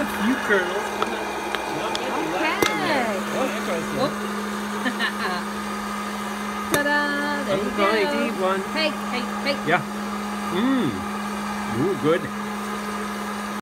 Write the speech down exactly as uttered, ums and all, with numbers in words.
a few kernels. Okay. Oh, Oh. Ta-da! There Uncle you Connie, go. eat one. Hey, hey, hey. Yeah. Mmm. Ooh, good.